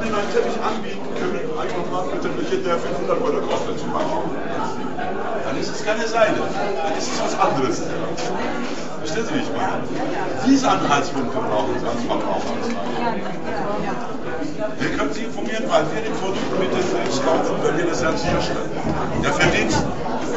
Ihnen einen Teppich anbieten können, ein Quadratmeter, der 500 € kostet zum Beispiel. Dann ist es keine Seile, dann ist es was anderes. Verstehen Sie, wie ich meine? Diese Anhaltspunkte brauchen Sie als Verbraucher. Wir können Sie informieren, weil wir die Produkte mit den Films kaufen und wenn wir das selbst herstellen. Der Verdienst.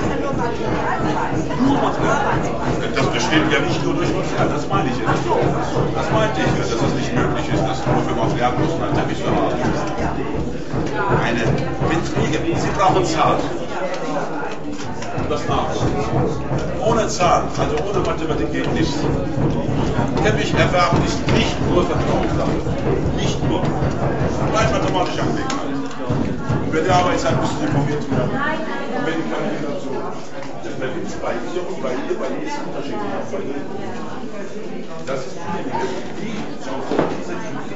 Das besteht ja nicht nur durch Material, das meine ich ja nicht. Das meinte ich ja, dass es nicht möglich ist, dass nur für Materialkosten ein Teppich zu haben ist. Eine Beträge, Sie brauchen Zahlen. Das nachvollziehen. Ohne Zahlen, also ohne Mathematik geht nichts. Teppich erwerben ist nicht nur Vertrauenssache. Nicht nur. Gleich mathematisch anlegen. Und wenn der Arbeitszeit müssen Sie informiert werden. Und wenn die Kandidaten dazu. Der Verdienst bei ihr und bei ihr ist unterschiedlich. Das ist die diese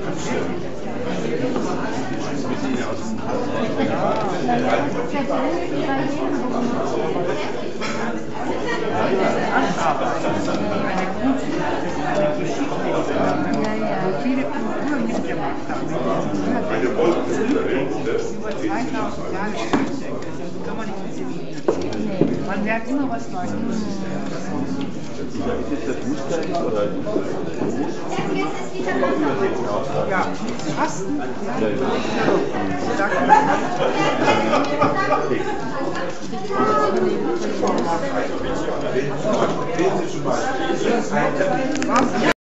viele Kulturen mitgemacht haben. Über 2000 Jahre kann man nicht mit. Man lernt immer was Neues. Ja, Fasten. Ja.